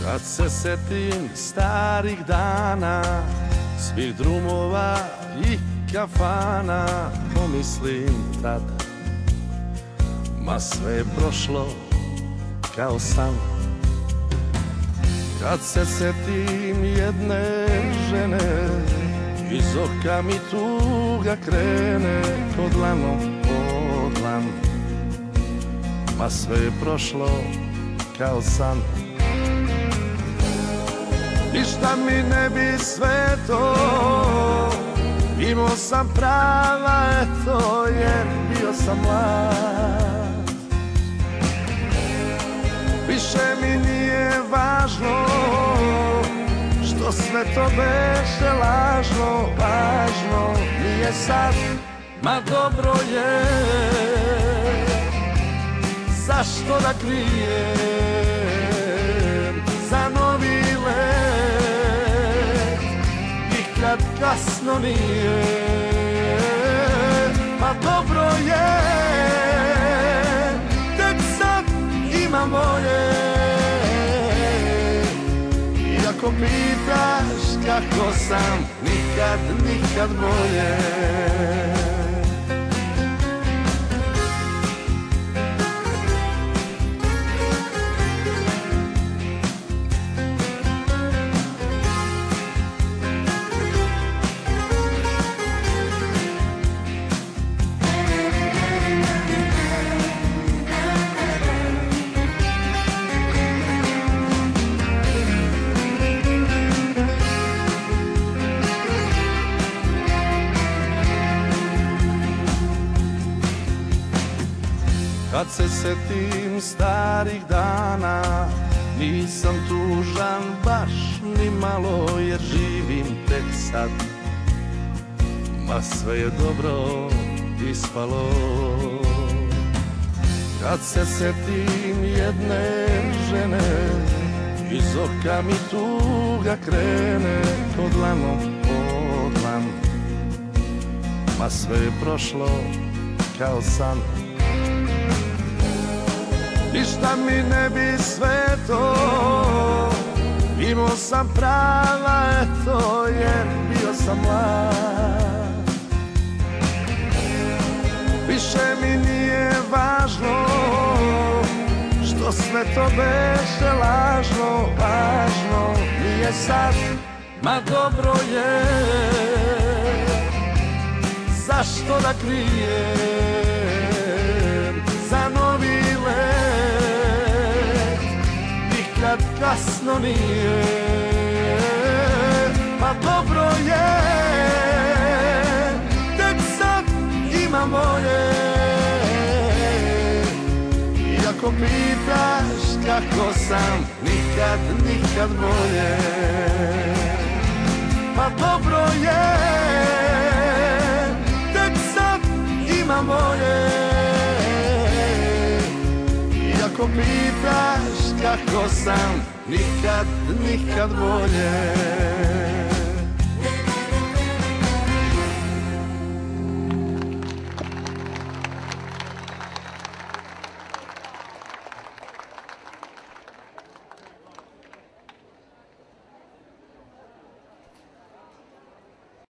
Kad se setim starih dana, svih drumova i kafana, pomislim tad, ma sve je prošlo kao san. Kad se setim jedne žene, iz oka mi tuga krene, ko dlanom po dlan, ma sve je prošlo kao san. Ništa mi ne bi sve to, imao sam prava, eto, jer bio sam mlad. Više mi nije važno što sve to beše lažno, važno mi je sad, ma dobro je, zašto da krijem za novi let, nikad kasno nije, ma dobro je, tek sad ima moje. Ako pitaš kako sam, nikad, nikad bolje. Kad se setim starih dana, nisam tužan baš ni malo, jer živim tek sad, ma sve je dobro ispalo. Kad se setim jedne žene, iz oka mi tuga krene, ko dlanom po dlan, ma sve je prošlo kao san. Ništa mi ne bi sve to, imao sam prava, eto, jer bio sam mlad. Više mi nije važno što sve to beše lažno, važno mi je sad, ma dobro je, zašto da krijem za novi let, nikad kasno nije, ma dobro je, tek sad ima moje. Iako pitaš kako sam, nikad, nikad bolje, ma dobro je, tek sad ima moje. Iako pitaš kako sam, nikad, nikad bolje.